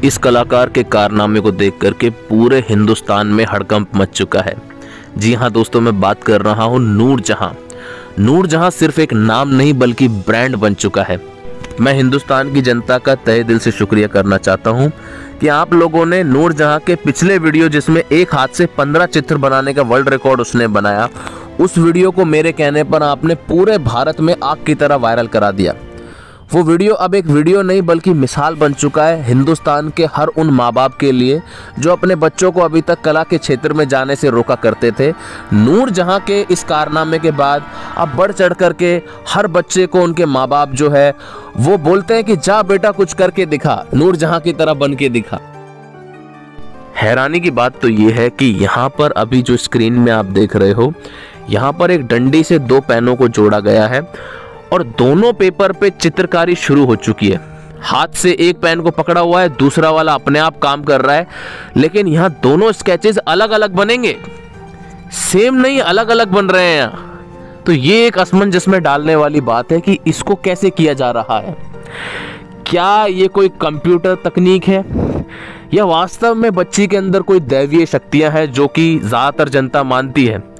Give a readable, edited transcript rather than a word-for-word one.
इस कलाकार के कारनामे को देख करके पूरे हिंदुस्तान में हड़कंप मच चुका है। जी हाँ दोस्तों, मैं बात कर रहा हूँ नूरजहां। नूरजहां सिर्फ एक नाम नहीं बल्कि ब्रांड बन चुका है। मैं हिंदुस्तान की जनता का तहे दिल से शुक्रिया करना चाहता हूँ कि आप लोगों ने नूरजहां के पिछले वीडियो, जिसमें एक हाथ से 15 चित्र बनाने का वर्ल्ड रिकॉर्ड उसने बनाया, उस वीडियो को मेरे कहने पर आपने पूरे भारत में आग की तरह वायरल करा दिया। वो वीडियो अब एक वीडियो नहीं बल्कि मिसाल बन चुका है हिंदुस्तान के हर उन माँ बाप के लिए जो अपने बच्चों को अभी तक कला के क्षेत्र में जाने से रोका करते थे। नूरजहां के इस कारनामे के बाद अब बढ़ चढ़ करके हर बच्चे को उनके माँ बाप जो है वो बोलते हैं कि जा बेटा कुछ करके दिखा, नूरजहां की तरह बन के दिखा। हैरानी की बात तो ये है कि यहाँ पर अभी जो स्क्रीन में आप देख रहे हो, यहाँ पर एक डंडी से 2 पेनों को जोड़ा गया है और दोनों पेपर पे चित्रकारी शुरू हो चुकी है। हाथ से एक पेन को पकड़ा हुआ है, दूसरा वाला अपने आप काम कर रहा है, लेकिन यहाँ दोनों स्केचेस अलग अलग बनेंगे, सेम नहीं, अलग अलग बन रहे हैं यहाँ। तो ये एक असमंजस में डालने वाली बात है कि इसको कैसे किया जा रहा है। क्या ये कोई कंप्यूटर तकनीक है या वास्तव में बच्ची के अंदर कोई दैवीय शक्तियां हैं जो कि ज्यादातर जनता मानती है।